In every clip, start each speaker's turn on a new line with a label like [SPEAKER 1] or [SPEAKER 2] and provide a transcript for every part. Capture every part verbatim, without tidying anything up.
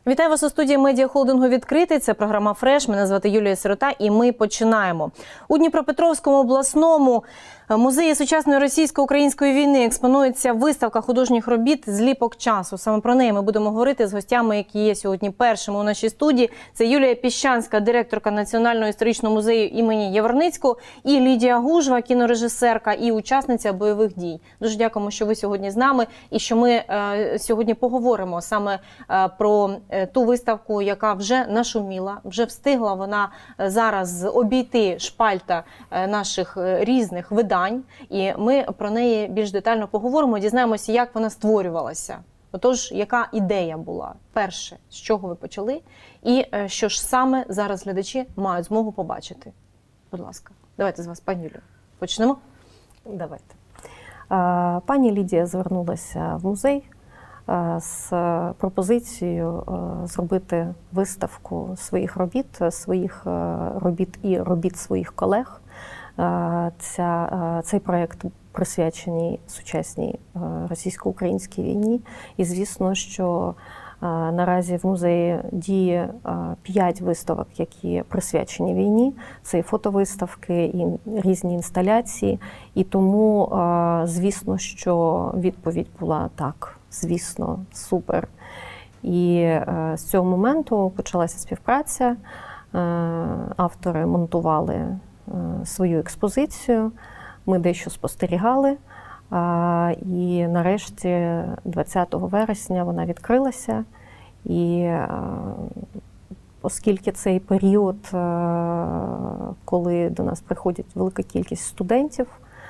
[SPEAKER 1] Вітаю вас у студії медіахолдингу «Відкритий». Це програма «Фреш». Мене звати Юлія Сирота і ми починаємо. У Дніпропетровському обласному музеї сучасної російсько-української війни експонується виставка художніх робіт «Зліпок часу». Саме про неї ми будемо говорити з гостями, які є сьогодні першими у нашій студії. Це Юлія Піщанська, директорка Національного історичного музею імені Яворницького, і Лідія Гужва, кінорежисерка і учасниця бойових дій. Дуже дякуємо, що ви сьогодні з нами і що ми е, сьогодні поговоримо саме е, про ту виставку, яка вже нашуміла, вже встигла вона зараз обійти шпальта наших різних видань. І ми про неї більш детально поговоримо, дізнаємося, як вона створювалася. Отож, яка ідея була? Перше, з чого ви почали? І що ж саме зараз глядачі мають змогу побачити? Будь ласка, давайте з вас, пані Юлію, почнемо?
[SPEAKER 2] Давайте. Пані Лідія звернулася в музей з пропозицією зробити виставку своїх робіт, своїх робіт і робіт своїх колег. Ця, цей проєкт присвячений сучасній російсько-українській війні. І звісно, що наразі в музеї діє п'ять виставок, які присвячені війні. Це і фотовиставки, і різні інсталяції. І тому, звісно, що відповідь була так. Звісно, супер. І е, з цього моменту почалася співпраця. Е, автори монтували е, свою експозицію, ми дещо спостерігали. Е, і нарешті двадцятого вересня вона відкрилася. І е, оскільки цей період, е, коли до нас приходить велика кількість студентів,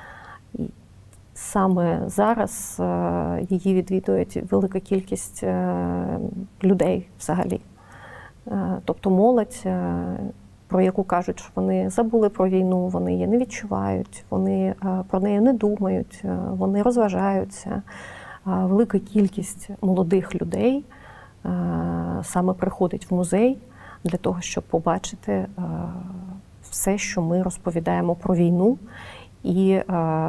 [SPEAKER 2] саме зараз її відвідують велика кількість людей взагалі. Тобто молодь, про яку кажуть, що вони забули про війну, вони її не відчувають, вони про неї не думають, вони розважаються. Велика кількість молодих людей саме приходить в музей для того, щоб побачити все, що ми розповідаємо про війну. І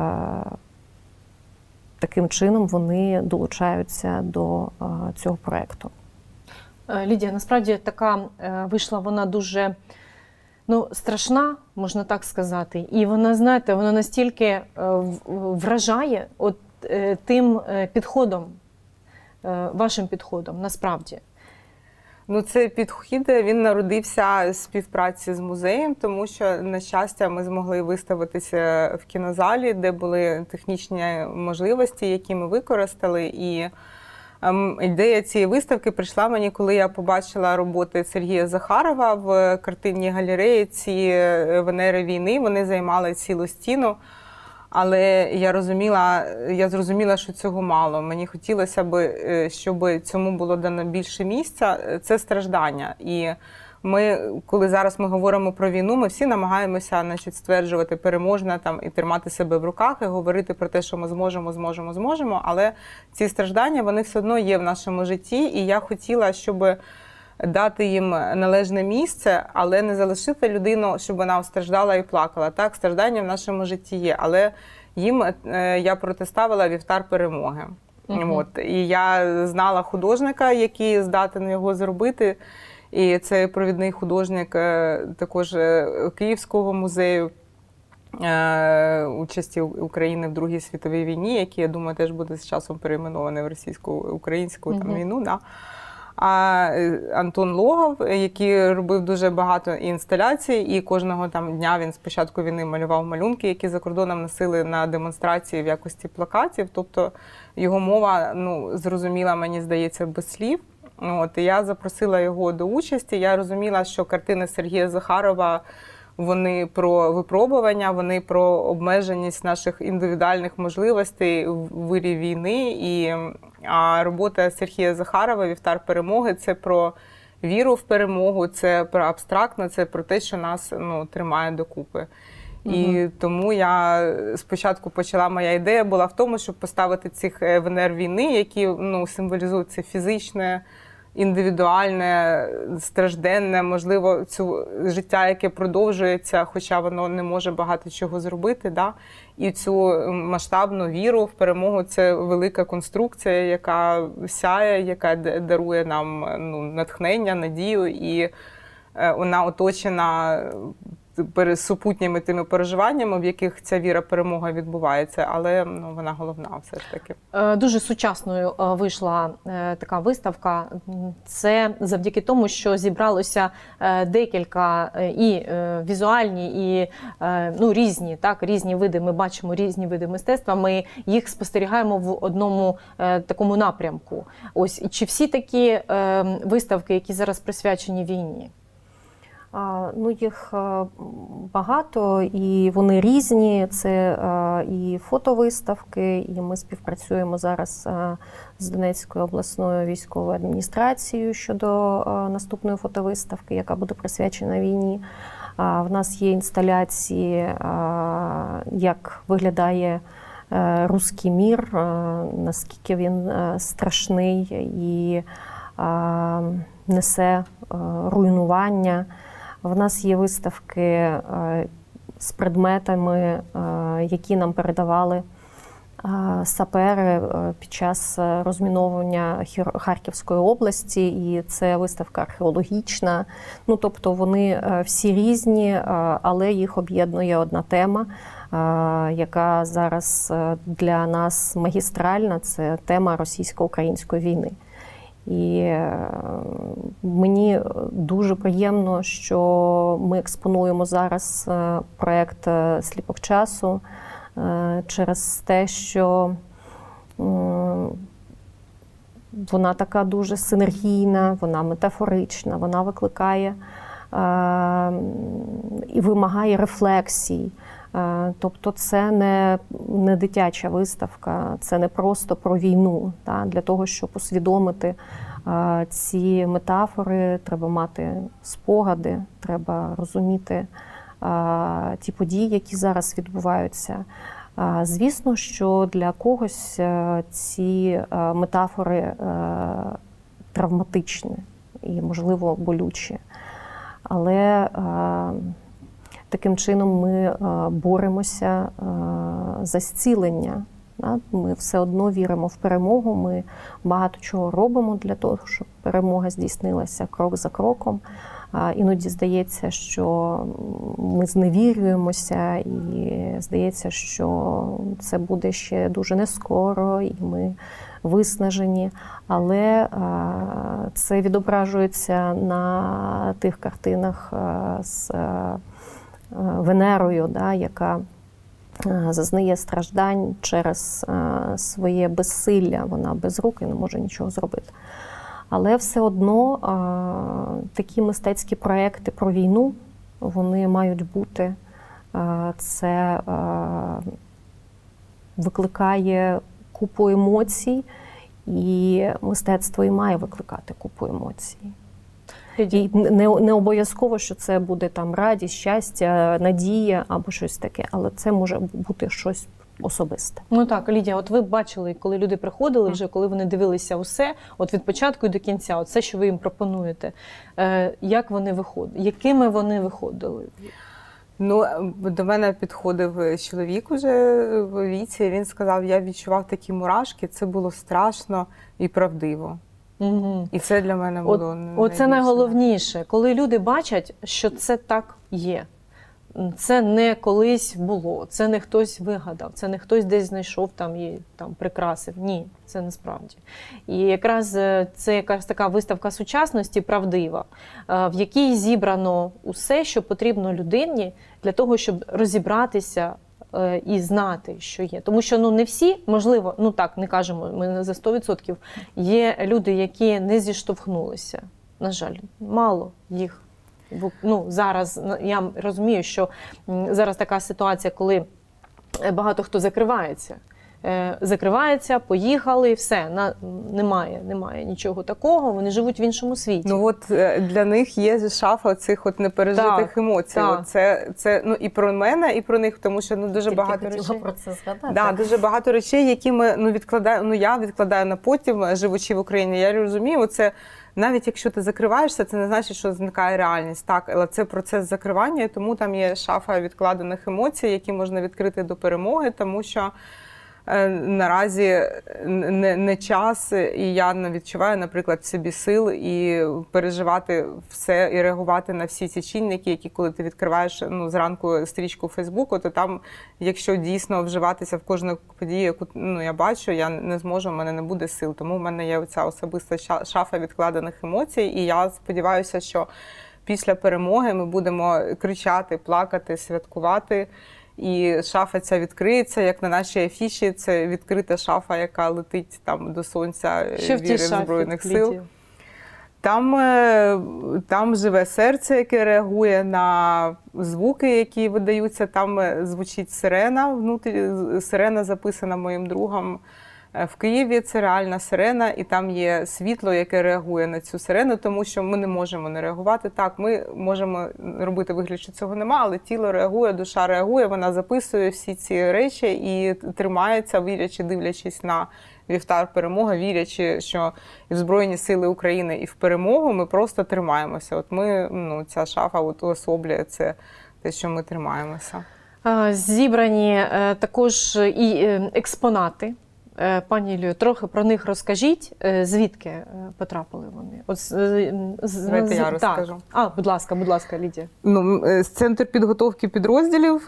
[SPEAKER 2] таким чином вони долучаються до цього проєкту.
[SPEAKER 1] Лідія, насправді така вийшла вона дуже ну, страшна, можна так сказати. І вона, знаєте, вона настільки вражає от тим підходом, вашим підходом, насправді.
[SPEAKER 3] Ну, цей підхід, він народився з співпраці з музеєм, тому що, на щастя, ми змогли виставитися в кінозалі, де були технічні можливості, які ми використали. І ем, ідея цієї виставки прийшла мені, коли я побачила роботи Сергія Захарова в картинній галереї «Ці Венери війни». Вони займали цілу стіну. Але я розуміла, я зрозуміла, що цього мало. Мені хотілося б, щоб цьому було дано більше місця. Це страждання. І ми, коли зараз ми говоримо про війну, ми всі намагаємося, значить, стверджувати переможне там і тримати себе в руках, і говорити про те, що ми зможемо, зможемо, зможемо. Але ці страждання, вони все одно є в нашому житті. І я хотіла, щоб дати їм належне місце, але не залишити людину, щоб вона страждала і плакала. Так, страждання в нашому житті є, але їм я протиставила вівтар перемоги. Uh-huh. От. І я знала художника, який здатен його зробити. І це провідний художник також Київського музею участі України в Другій світовій війні, який, я думаю, теж буде з часом перейменований в російсько-українську uh-huh. війну. Да. А Антон Логов, який робив дуже багато інсталяцій, і кожного там дня він з початку війни малював малюнки, які за кордоном носили на демонстрації в якості плакатів. Тобто його мова, ну, зрозуміла, мені здається, без слів. От, і я запросила його до участі. Я розуміла, що картини Сергія Захарова, вони про випробування, вони про обмеженість наших індивідуальних можливостей в вирі війни. І а робота Сергія Захарова «Вівтар перемоги» – це про віру в перемогу, це про абстрактно, це про те, що нас, ну, тримає докупи. Угу. І тому я спочатку почала, моя ідея була в тому, щоб поставити цих Венер війни, які, ну, символізують це фізичне, індивідуальне, стражденне, можливо, цю життя, яке продовжується, хоча воно не може багато чого зробити. Да? І цю масштабну віру в перемогу – це велика конструкція, яка сяє, яка дарує нам ну, натхнення, надію, і вона оточена супутніми тими переживаннями, в яких ця віра-перемога відбувається, але ну, вона головна все ж таки.
[SPEAKER 1] Дуже сучасною вийшла така виставка. Це завдяки тому, що зібралося декілька і візуальні, і ну, різні, так, різні види. Ми бачимо різні види мистецтва, ми їх спостерігаємо в одному такому напрямку. Ось, чи всі такі виставки, які зараз присвячені війні?
[SPEAKER 2] Ну, їх багато, і вони різні. Це і фотовиставки, і ми співпрацюємо зараз з Донецькою обласною військовою адміністрацією щодо наступної фотовиставки, яка буде присвячена війні. В нас є інсталяції, як виглядає руський мір, наскільки він страшний і несе руйнування. В нас є виставки з предметами, які нам передавали сапери під час розміновування Харківської області, і це виставка археологічна. Ну, тобто вони всі різні, але їх об'єднує одна тема, яка зараз для нас магістральна – це тема російсько-української війни. І мені дуже приємно, що ми експонуємо зараз проєкт «Сліпок часу» через те, що вона така дуже синергійна, вона метафорична, вона викликає і вимагає рефлексій. Тобто це не, не дитяча виставка, це не просто про війну. Так? Для того, щоб усвідомити а, ці метафори, треба мати спогади, треба розуміти а, ті події, які зараз відбуваються. А, звісно, що для когось а, ці а, метафори а, травматичні і, можливо, болючі. Але а, таким чином ми боремося за зцілення. Ми все одно віримо в перемогу, ми багато чого робимо для того, щоб перемога здійснилася крок за кроком. Іноді здається, що ми зневірюємося, і здається, що це буде ще дуже нескоро, і ми виснажені. Але це відображується на тих картинах з Венерою, да, яка зазнає страждань через своє безсилля. Вона без рук і не може нічого зробити. Але все одно такі мистецькі проекти про війну, вони мають бути. Це викликає купу емоцій, і мистецтво і має викликати купу емоцій. І не, не обов'язково, що це буде там радість, щастя, надія або щось таке, але це може бути щось особисте.
[SPEAKER 1] Ну так, Лідія, от ви бачили, коли люди приходили вже, коли вони дивилися усе, от від початку і до кінця, от все, що ви їм пропонуєте, е, як вони виходили, якими вони виходили?
[SPEAKER 3] Ну, до мене підходив чоловік уже в віці, і він сказав, я відчував такі мурашки, це було страшно і правдиво.
[SPEAKER 1] Угу.
[SPEAKER 3] І це для мене було найбільше.
[SPEAKER 1] Оце найголовніше, коли люди бачать, що це так є. Це не колись було, це не хтось вигадав, це не хтось десь знайшов там і там прикрасив. Ні, це не справді. І якраз це якась така виставка сучасності правдива, в якій зібрано усе, що потрібно людині для того, щоб розібратися і знати, що є. Тому що ну, не всі, можливо, ну так, не кажемо, ми не за сто відсотків, є люди, які не зіштовхнулися. На жаль, мало їх. Ну, зараз я розумію, що зараз така ситуація, коли багато хто закривається. Закривається, поїхали, все, на, немає, немає нічого такого, вони живуть в іншому світі.
[SPEAKER 3] Ну от для них є шафа цих от непережитих
[SPEAKER 1] так,
[SPEAKER 3] емоцій.
[SPEAKER 1] Так.
[SPEAKER 3] От це, це ну, і про мене, і про них, тому що ну, дуже
[SPEAKER 2] Тільки
[SPEAKER 3] багато речей.
[SPEAKER 2] про це згадати.
[SPEAKER 3] Да, дуже багато речей, які ми ну, відкладаю, ну, я відкладаю на потім, живучи в Україні. Я розумію, це навіть якщо ти закриваєшся, це не значить, що зникає реальність. Так, але це процес закривання, тому там є шафа відкладених емоцій, які можна відкрити до перемоги, тому що наразі не, не час, і я не відчуваю, наприклад, в собі сил і переживати все, і реагувати на всі ці чинники, які коли ти відкриваєш ну, зранку стрічку Фейсбуку, то там, якщо дійсно вживатися в кожну подію, яку ну, я бачу, я не зможу, в мене не буде сил. Тому в мене є оця особиста шафа відкладених емоцій, і я сподіваюся, що після перемоги ми будемо кричати, плакати, святкувати, і шафа ця відкриється, як на нашій афіші, це відкрита шафа, яка летить там до сонця віри Збройних сил. Там, там живе серце, яке реагує на звуки, які видаються. Там звучить сирена, внутрі, сирена записана моїм другом в Києві, це реальна сирена, і там є світло, яке реагує на цю сирену, тому що ми не можемо не реагувати. Так, ми можемо робити вигляд, що цього нема, але тіло реагує, душа реагує, вона записує всі ці речі і тримається, вірячи, дивлячись на вівтар перемоги, вірячи, що і в Збройні Сили України, і в перемогу ми просто тримаємося. От ми, ну, ця шафа от уособлює це, те, що ми тримаємося.
[SPEAKER 1] Зібрані також і експонати. Пані Юлію, трохи про них розкажіть, звідки потрапили вони? От, з,
[SPEAKER 3] Давайте я розкажу.
[SPEAKER 1] А, будь ласка, будь ласка, Лідія.
[SPEAKER 3] Ну, Центр підготовки підрозділів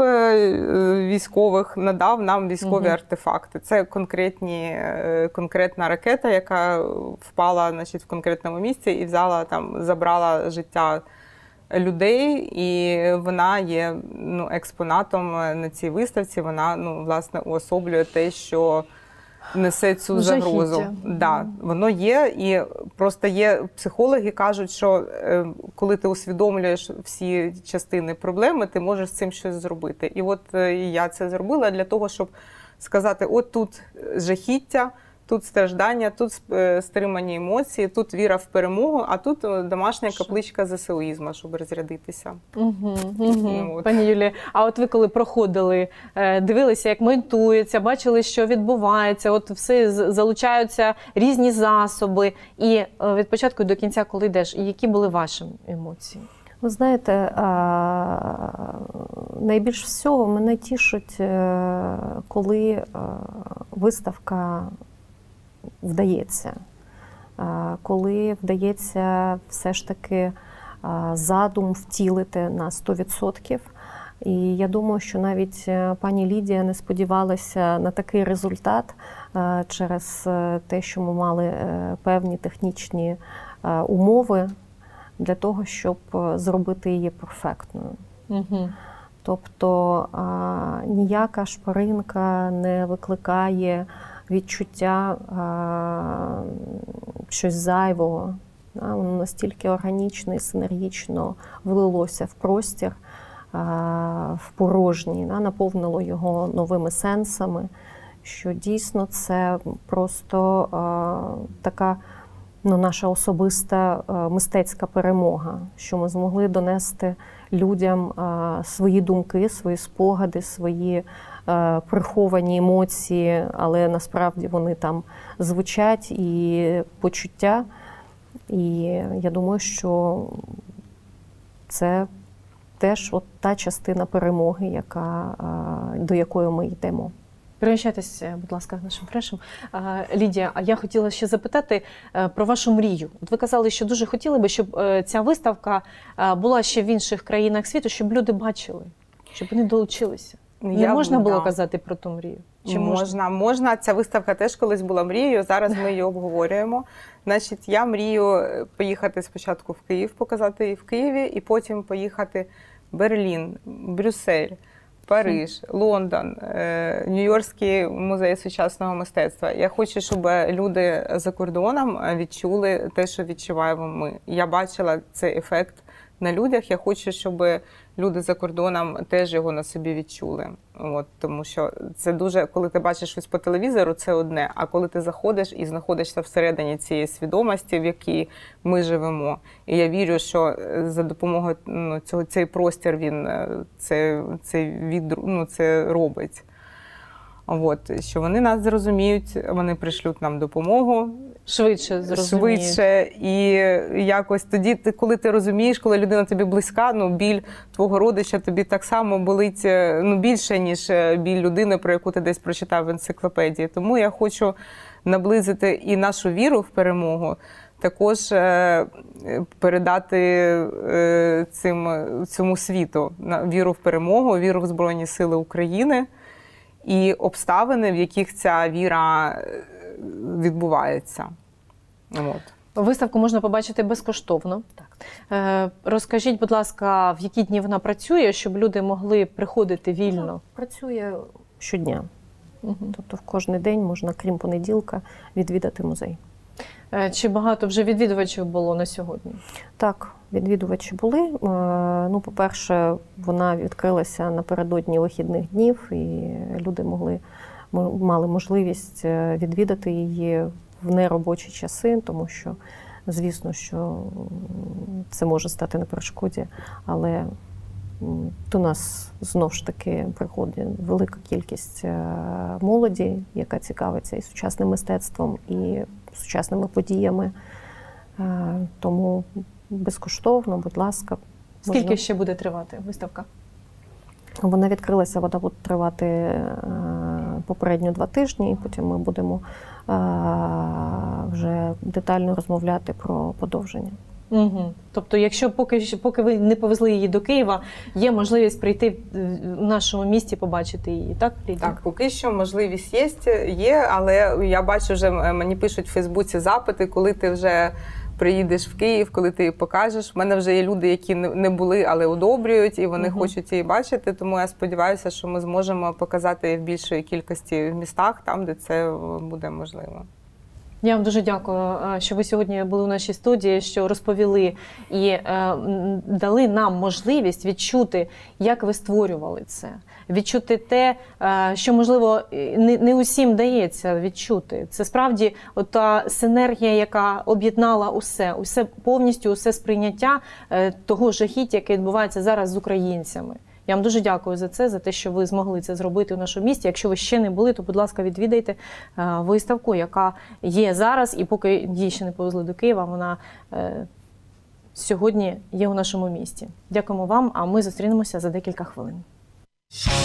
[SPEAKER 3] військових надав нам військові угу. артефакти. Це конкретні, конкретна ракета, яка впала, значить, в конкретному місці і взяла, там, забрала життя людей, і вона є ну, експонатом на цій виставці. Вона, ну, власне, уособлює те, що несе цю загрозу. Да, воно є, і просто є психологи кажуть, що е, коли ти усвідомлюєш всі частини проблеми, ти можеш з цим щось зробити. І от е, я це зробила для того, щоб сказати, от тут жахіття, тут страждання, тут стримані емоції, тут віра в перемогу, а тут домашня капличка ЗСУїзму, щоб розрядитися.
[SPEAKER 1] Угу, угу. Пані Юлія, а от ви коли проходили, дивилися, як монтується, бачили, що відбувається, от все залучаються різні засоби, і від початку до кінця, коли йдеш, які були ваші емоції?
[SPEAKER 2] Ви знаєте, найбільш всього мене тішить, коли виставка вдається, коли вдається все ж таки задум втілити на сто відсотків. І я думаю, що навіть пані Лідія не сподівалася на такий результат через те, що ми мали певні технічні умови для того, щоб зробити її перфектною.
[SPEAKER 1] Угу.
[SPEAKER 2] Тобто ніяка шпаринка не викликає відчуття а, щось зайвого. А, воно настільки органічно і синергічно влилося в простір, а, в порожній, а, наповнило його новими сенсами, що дійсно це просто а, така ну, наша особиста а, мистецька перемога, що ми змогли донести людям а, свої думки, свої спогади, свої приховані емоції, але насправді вони там звучать, і почуття. І я думаю, що це теж от та частина перемоги, яка, до якої ми йдемо.
[SPEAKER 1] Переміщайтеся, будь ласка, нашим фрешем. Лідія, а я хотіла ще запитати про вашу мрію. От ви казали, що дуже хотіли би, щоб ця виставка була ще в інших країнах світу, щоб люди бачили, щоб вони долучилися. Не
[SPEAKER 3] Я,
[SPEAKER 1] можна було
[SPEAKER 3] да.
[SPEAKER 1] казати про ту мрію?
[SPEAKER 3] Чи можна? можна? Можна. Ця виставка теж колись була мрією, зараз ми її обговорюємо. Значить, я мрію поїхати спочатку в Київ, показати її в Києві, і потім поїхати в Берлін, Брюссель, Париж, Лондон, Нью-Йоркський музей сучасного мистецтва. Я хочу, щоб люди за кордоном відчули те, що відчуваємо ми. Я бачила цей ефект на людях. Я хочу, щоб люди за кордоном теж його на собі відчули. От, тому що це дуже, коли ти бачиш щось по телевізору, це одне, а коли ти заходиш і знаходишся всередині цієї свідомості, в якій ми живемо. І я вірю, що за допомогою ну, цього цей простір він це, це, від, ну, це робить. От, що вони нас зрозуміють, вони пришлють нам допомогу,
[SPEAKER 1] Швидше зрозуміють.
[SPEAKER 3] Швидше. І якось тоді, ти, коли ти розумієш, коли людина тобі близька, ну, біль твого родича тобі так само болить, ну, більше, ніж біль людини, про яку ти десь прочитав в енциклопедії. Тому я хочу наблизити і нашу віру в перемогу, також е, передати е, цим, цьому світу віру в перемогу, віру в Збройні Сили України і обставини, в яких ця віра відбувається. От.
[SPEAKER 1] Виставку можна побачити безкоштовно.
[SPEAKER 2] Так.
[SPEAKER 1] Е, розкажіть, будь ласка, в які дні вона працює, щоб люди могли приходити вільно?
[SPEAKER 2] Працює щодня.
[SPEAKER 1] Угу.
[SPEAKER 2] Тобто в кожний день можна, крім понеділка, відвідати музей.
[SPEAKER 1] Е, чи багато вже відвідувачів було на сьогодні?
[SPEAKER 2] Так, відвідувачі були. Е, ну, по-перше, вона відкрилася напередодні вихідних днів, і люди могли, мали можливість відвідати її в неробочі часи, тому що, звісно, що це може стати на перешкоді, але до нас знову ж таки приходить велика кількість молоді, яка цікавиться і сучасним мистецтвом, і сучасними подіями. Тому безкоштовно, будь ласка.
[SPEAKER 1] Скільки
[SPEAKER 2] можна... ще
[SPEAKER 1] ще буде тривати виставка?
[SPEAKER 2] Вона відкрилася, вона буде тривати попередньо два тижні, і потім ми будемо вже детально розмовляти про подовження.
[SPEAKER 1] Угу. Тобто, якщо поки, поки ви не повезли її до Києва, є можливість прийти в нашому місті, побачити її, так, Лідія?
[SPEAKER 3] Так, поки що можливість є, є, але я бачу, вже мені пишуть в Фейсбуці запити, коли ти вже приїдеш в Київ, коли ти її покажеш. У мене вже є люди, які не були, але одобрюють, і вони угу. хочуть її бачити, тому я сподіваюся, що ми зможемо показати її в більшій кількості містах, там, де це буде можливо.
[SPEAKER 1] Я вам дуже дякую, що ви сьогодні були у нашій студії, що розповіли і е, дали нам можливість відчути, як ви створювали це. Відчути те, е, що, можливо, не, не усім дається відчути. Це справді та синергія, яка об'єднала усе, усе повністю усе сприйняття е, того жахіття, яке відбувається зараз з українцями. Я вам дуже дякую за це, за те, що ви змогли це зробити у нашому місті. Якщо ви ще не були, то, будь ласка, відвідайте виставку, яка є зараз. І поки її ще не повезли до Києва, вона е, сьогодні є у нашому місті. Дякуємо вам, а ми зустрінемося за декілька хвилин.